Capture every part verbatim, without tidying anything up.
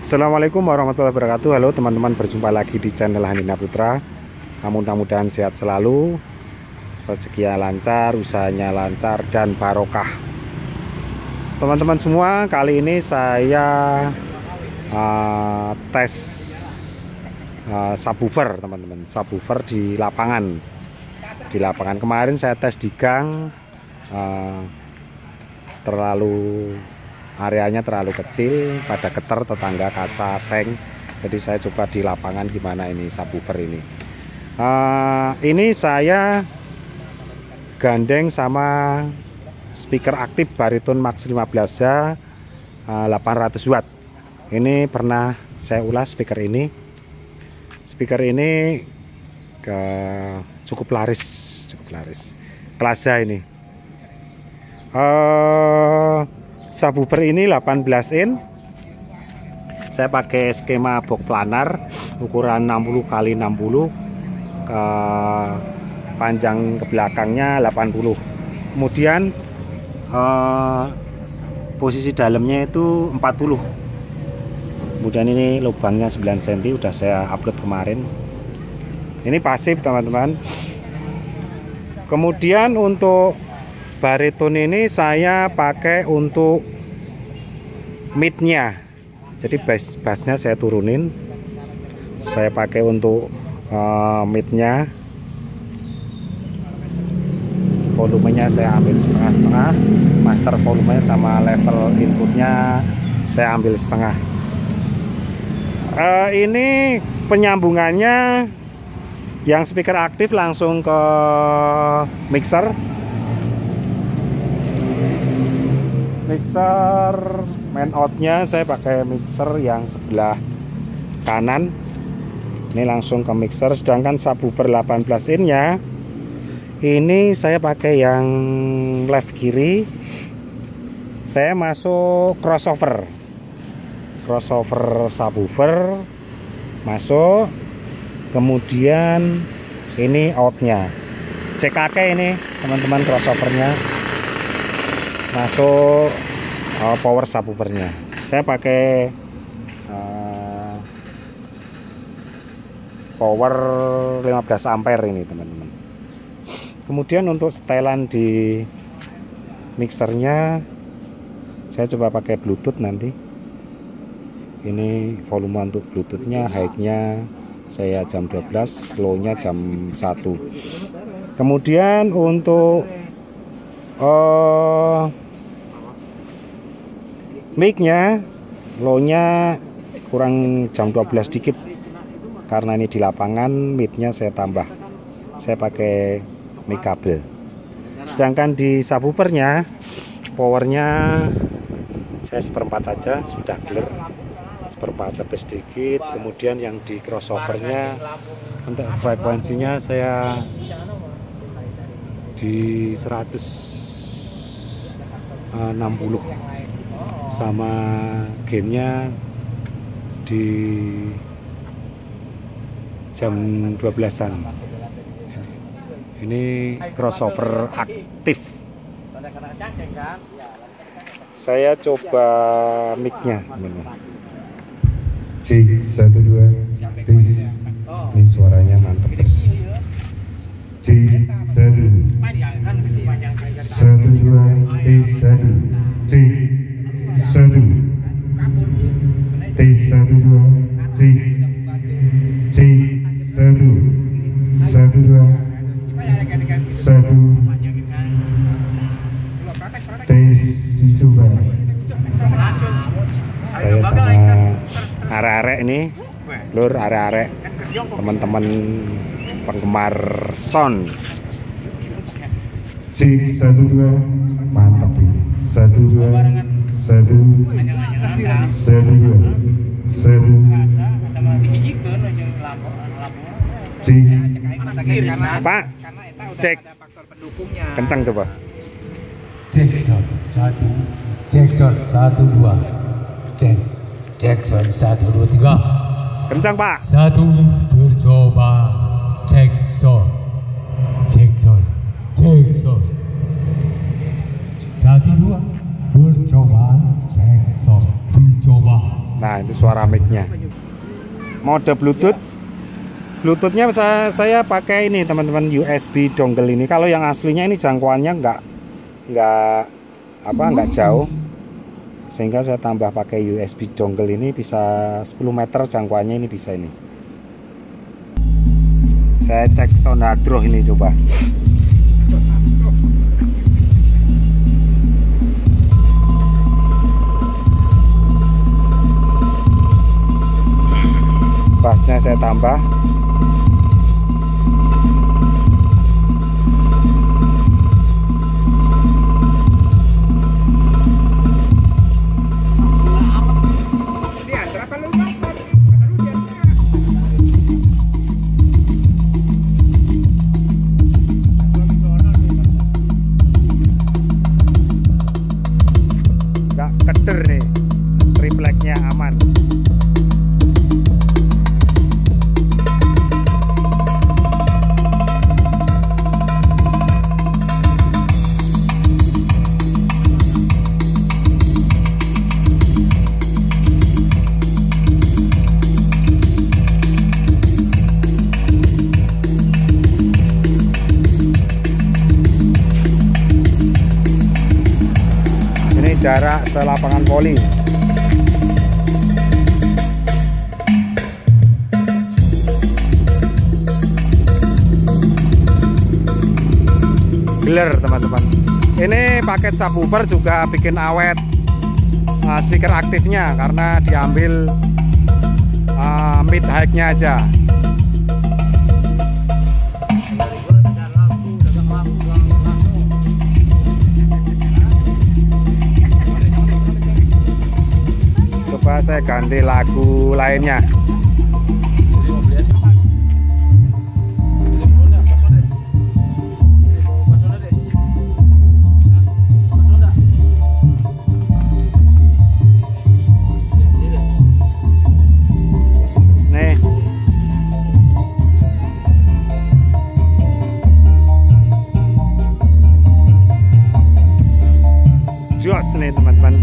Assalamualaikum warahmatullahi wabarakatuh. Halo teman-teman, berjumpa lagi di channel Handina Putra. Mudah-mudahan sehat selalu, rezekinya lancar, usahanya lancar dan barokah. Teman-teman semua, kali ini saya uh, tes uh, subwoofer, teman-teman. Subwoofer di lapangan. Di lapangan kemarin saya tes di gang, uh, terlalu areanya terlalu kecil, pada getar tetangga kaca seng. Jadi saya coba di lapangan gimana ini subwoofer ini. Uh, ini saya gandeng sama speaker aktif bariton Max lima belas H uh, delapan ratus watt. Ini pernah saya ulas speaker ini. Speaker ini ke, cukup laris, cukup laris. Kelasnya ini. Uh, Subwoofer ini delapan belas in. Saya pakai skema box planar ukuran enam puluh kali enam puluh, ke panjang ke belakangnya delapan puluh. Kemudian eh, posisi dalamnya itu empat puluh. Kemudian ini lubangnya sembilan sentimeter, udah saya upload kemarin. Ini pasif, teman-teman. Kemudian untuk bariton ini saya pakai untuk midnya, jadi bass bassnya saya turunin, saya pakai untuk uh, midnya. Volumenya saya ambil setengah-setengah, master volumenya sama level inputnya saya ambil setengah. Uh, ini penyambungannya yang speaker aktif langsung ke mixer. Mixer main outnya saya pakai mixer yang sebelah kanan, ini langsung ke mixer. Sedangkan subwoofer delapan belas in nya ini saya pakai yang left kiri, saya masuk crossover crossover subwoofer masuk, kemudian ini outnya C K K ini teman-teman, crossovernya masuk uh, power subwoofernya. Saya pakai uh, power lima belas ampere ini, teman-teman. Kemudian untuk setelan di mixernya saya coba pakai Bluetooth nanti. Ini volume untuk Bluetoothnya, high-nya saya jam dua belas, low-nya jam satu. Kemudian untuk uh, mic-nya, low-nya kurang jam dua belas dikit, karena ini di lapangan, mid-nya saya tambah, saya pakai mic kabel. Sedangkan di subwoofernya, powernya saya seperempat aja, sudah clear, seperempat lebih sedikit. Kemudian yang di crossovernya untuk frekuensinya saya di seratus enam puluh, sama gainnya di jam dua belasan. Ini crossover aktif. Saya coba mic-nya. C satu dua, ini suaranya mantap terus. C satu satu dua T satu C satu T satu dua C C satu satu dua satu T dicoba. Saya sama arek-arek ini, lur arek-arek, teman-teman penggemar sound. C satu dua mantap ini. Satu dua satu satu dua satu C. Pak, cek kencang coba. Jackson satu, Jackson satu dua, cek Jackson satu dua tiga. Kencang Pak. Satu bercoba, Jackson, Jackson, Jackson. Satu dua bercoba, Jackson, dicoba. Nah, itu suara mic-nya. Mode Bluetooth. Bluetoothnya saya, saya pakai ini teman-teman, U S B dongle ini. Kalau yang aslinya ini jangkauannya nggak nggak apa nggak jauh, sehingga saya tambah pakai U S B dongle ini, bisa sepuluh meter jangkauannya ini bisa ini. Saya cek Sonadro ini coba. Bassnya saya tambah. Nggak keder nih, tripleknya aman. Jarak ke lapangan voli. Geler teman-teman. Ini paket subwoofer juga bikin awet uh, speaker aktifnya, karena diambil uh, mid high-nya aja. Coba saya ganti lagu lainnya. Nih. Jos nih teman-teman.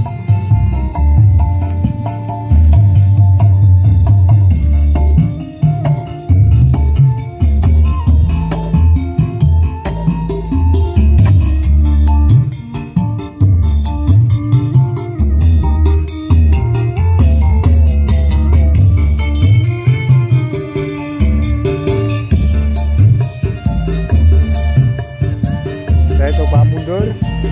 Saya coba mundur.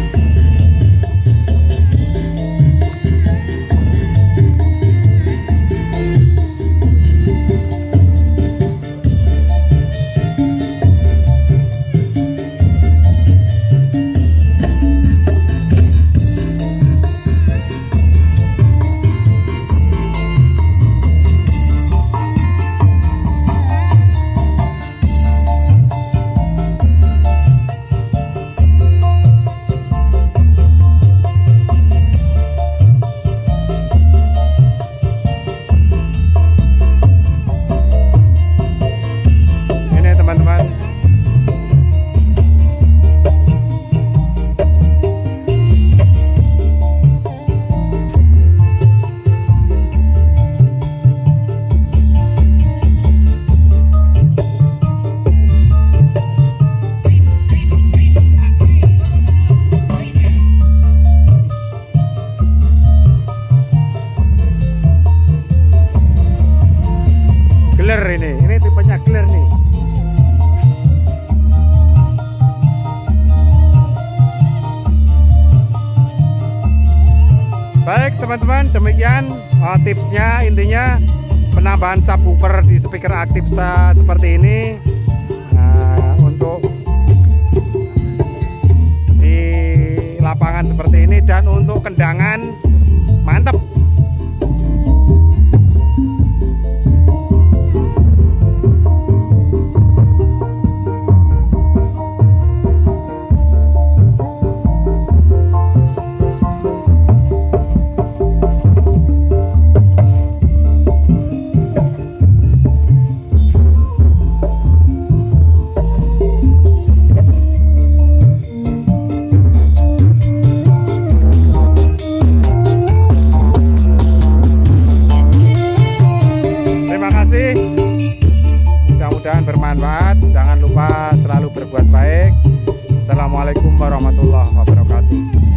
Ini, ini tipenya clear nih. Baik teman-teman, demikian uh, tipsnya. Intinya penambahan subwoofer di speaker aktif seperti ini uh, untuk di lapangan seperti ini, dan untuk kendangan mantep. yang bermanfaat. Jangan lupa selalu berbuat baik. Assalamualaikum warahmatullahi wabarakatuh.